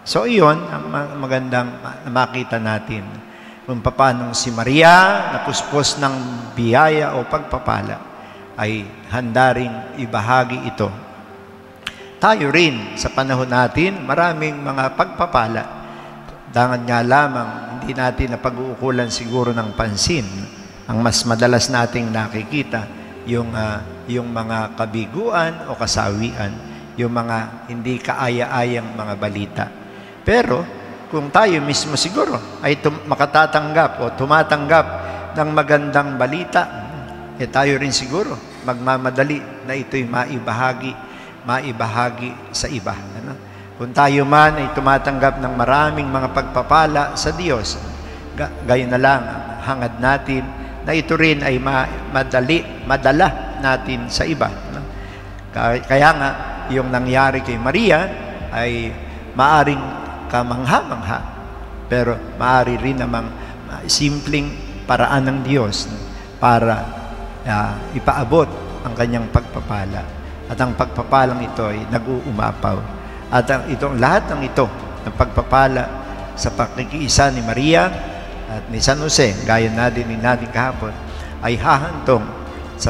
So iyon ang magandang makita natin kung paano si Maria napuspos ng biyaya o pagpapala ay handa ring ibahagi ito. Tayo rin sa panahon natin maraming mga pagpapala. Dangan nga lamang hindi natin napag-uukulan siguro ng pansin. Ang mas madalas nating nakikita yung mga kabiguan o kasawian, yung mga hindi kaaya-ayang mga balita. Pero kung tayo mismo siguro ay makatatanggap o tumatanggap ng magandang balita, tayo rin siguro magmamadali na ito'y maibahagi sa iba. Ano? Kung tayo man ay tumatanggap ng maraming mga pagpapala sa Diyos, gayon na lang ang hangad natin na ito rin ay madala natin sa iba. No? Kaya nga, yung nangyari kay Maria ay maaring kamangha-mangha, pero maaari rin namang simpleng paraan ng Diyos para ipaabot ang kanyang pagpapala. At ang pagpapalang ito ay nag-uumapaw. At lahat ng ito, ng pagpapala sa pakikiisa ni Maria at ni San Jose, gaya natin kahapon, ay hahantong sa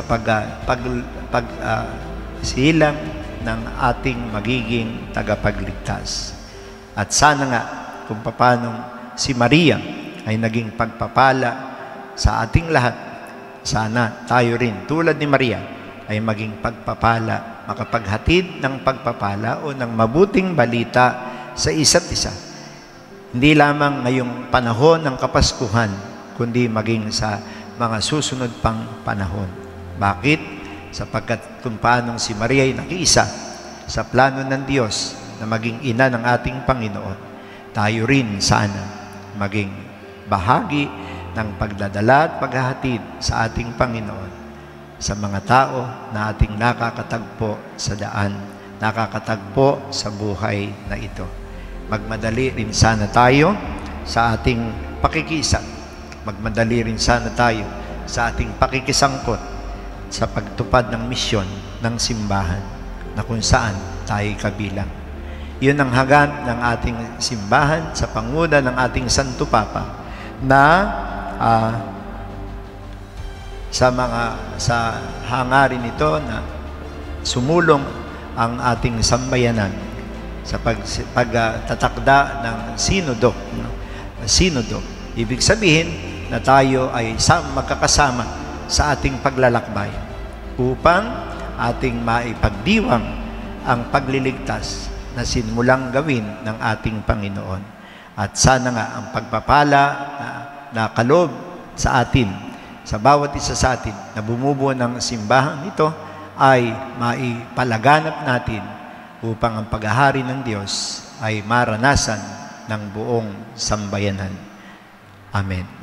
silang ng ating magiging tagapagligtas. At sana nga kung paano si Maria ay naging pagpapala sa ating lahat, sana tayo rin tulad ni Maria ay maging pagpapala, makapaghatid ng pagpapala o ng mabuting balita sa isa't isa. Hindi lamang ngayong panahon ng Kapaskuhan, kundi maging sa mga susunod pang panahon. Bakit? Sapagkat kung paanong si Maria ay nakiisa sa plano ng Diyos na maging ina ng ating Panginoon, tayo rin sana maging bahagi ng pagdadala at paghahatid sa ating Panginoon sa mga tao na ating nakakatagpo sa daan, nakakatagpo sa buhay na ito. Magmadali rin sana tayo sa ating pakikisa. Magmadali rin sana tayo sa ating pakikisangkot sa pagtupad ng misyon ng simbahan na kung saan tayo kabilang. Yun ang hagad ng ating simbahan sa panguna ng ating Santo Papa na sa hangarin ito na sumulong ang ating sambayanan sa pagtatakda ng sinodo. Sinodo. Ibig sabihin na tayo ay magkakasama sa ating paglalakbay upang ating maipagdiwang ang pagliligtas na sinmulang gawin ng ating Panginoon. At sana nga ang pagpapala na kaloob sa atin, sa bawat isa sa atin na bumubuo ng simbahan ito ay maipalaganap natin upang ang paghahari ng Diyos ay maranasan ng buong sambayanan. Amen.